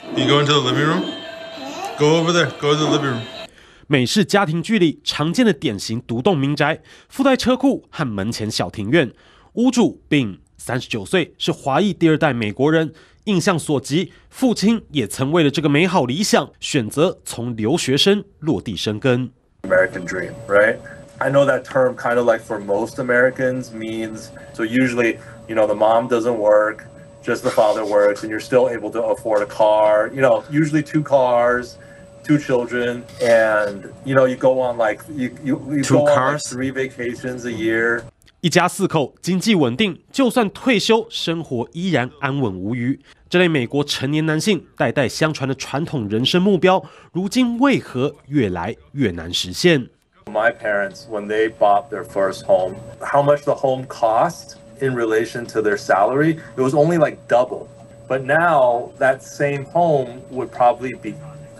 You go into the living room? Go over there. Go to the living room. 美式家庭剧里常见的典型独栋民宅，附带车库和门前小庭院。屋主并39岁，是华裔第2代美国人。印象所及，父亲也曾为了这个美好理想，选择从留学生落地生根。 American dream, right? I know that term kind of like for most Americans means, so usually, you know, the mom doesn't work, just the father works, and you're still able to afford a car, you know, usually 2 cars, 2 children, and, you know, you go on like, you go on like 3 vacations a year. 一家4口，经济稳定，就算退休，生活依然安稳无虞。这类美国成年男性代代相传的传统人生目标，如今为何越来越难实现？ My parents, when they bought their first home, how much the home cost in relation to their salary, it was only like double. But now that same home would probably be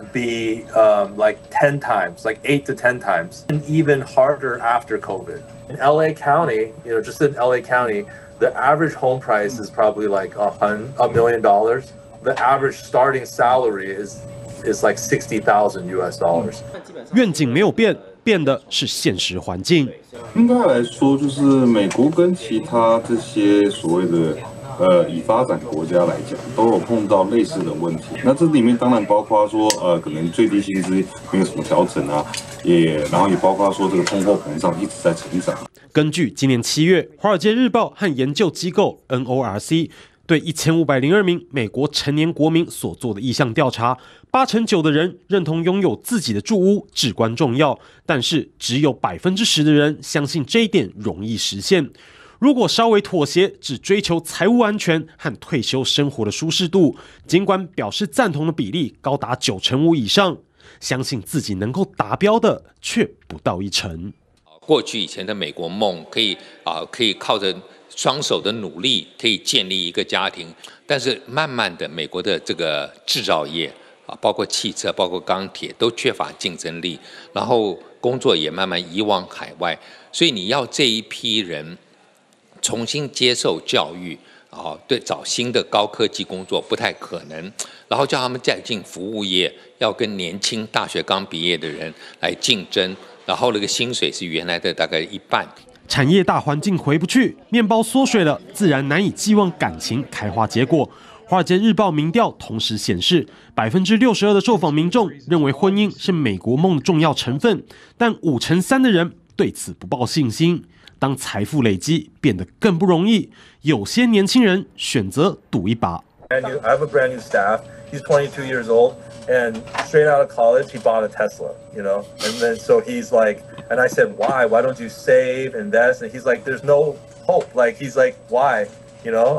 like 10 times, like 8 to 10 times, and even harder after COVID. In LA County, you know, just in LA County, the average home price is probably like $1 million. The average starting salary is like $60,000 US. 愿景没有变，变的是现实环境。 应该来说，就是美国跟其他这些所谓的已发展国家来讲，都有碰到类似的问题。那这里面当然包括说，可能最低薪资没有什么调整啊，然后也包括说这个通货膨胀一直在成长。 根据今年7月，《华尔街日报》和研究机构 NORC 对1502名美国成年国民所做的意向调查，8成9的人认同拥有自己的住屋至关重要，但是只有10%的人相信这一点容易实现。如果稍微妥协，只追求财务安全和退休生活的舒适度，尽管表示赞同的比例高达95%以上，相信自己能够达标的却不到1成。 过去以前的美国梦可以靠着双手的努力可以建立一个家庭，但是慢慢的美国的这个制造业包括汽车、包括钢铁都缺乏竞争力，然后工作也慢慢移往海外，所以你要这一批人重新接受教育对，找新的高科技工作不太可能，然后叫他们再进服务业，要跟年轻大学刚毕业的人来竞争，然后那个薪水是原来的大概1半。 产业大环境回不去，面包缩水了，自然难以寄望感情开花结果。华尔街日报民调同时显示，62%的受访民众认为婚姻是美国梦的重要成分，但3%的人对此不抱信心。当财富累积变得更不容易，有些年轻人选择赌一把。 I have a brand new staff. He's 22 years old, and straight out of college, he bought a Tesla. You know, and then so he's like, and I said, why? Why don't you save, invest? And he's like, there's no hope. Like he's like, why? You know,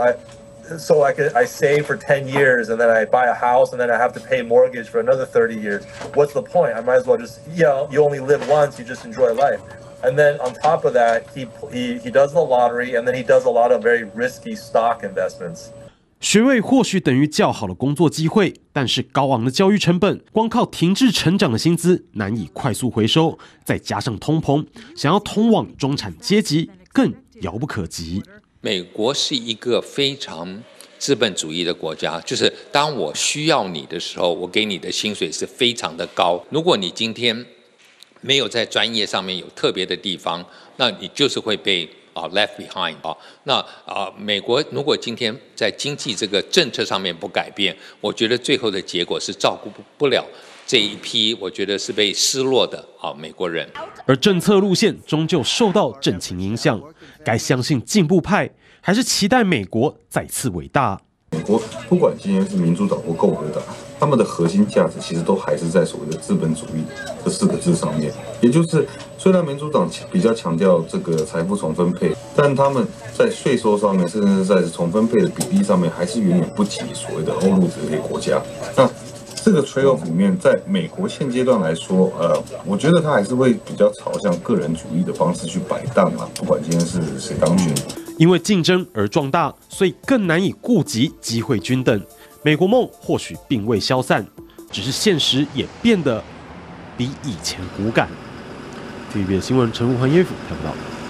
I save for 10 years, and then I buy a house, and then I have to pay mortgage for another 30 years. What's the point? I might as well just, you know, you only live once. You just enjoy life. And then on top of that, he does the lottery, and then he does a lot of very risky stock investments. 学位或许等于较好的工作机会，但是高昂的教育成本，光靠停滞成长的薪资难以快速回收，再加上通膨，想要通往中产阶级更遥不可及。 美国是一个非常资本主义的国家，就是当我需要你的时候，我给你的薪水是非常的高。如果你今天没有在专业上面有特别的地方，那你就是会被left behind 那美国如果今天在经济这个政策上面不改变，我觉得最后的结果是照顾不了这一批我觉得是被失落的美国人。 而政策路线终究受到政情影响，该相信进步派，还是期待美国再次伟大？ 美国不管今天是民主党或共和党，他们的核心价值其实都还是在所谓的资本主义这4个字上面。也就是虽然民主党比较强调这个财富重分配，但他们在税收上面，甚至是在重分配的比例上面，还是远远不及所谓的欧陆这些国家。那这个 trade off 里面，在美国现阶段来说，我觉得它还是会比较朝向个人主义的方式去摆荡啊，不管今天是谁当选。 因为竞争而壮大，所以更难以顾及机会均等。美国梦或许并未消散，只是现实也变得比以前骨感。TVB 新闻陈富环耶夫看不到。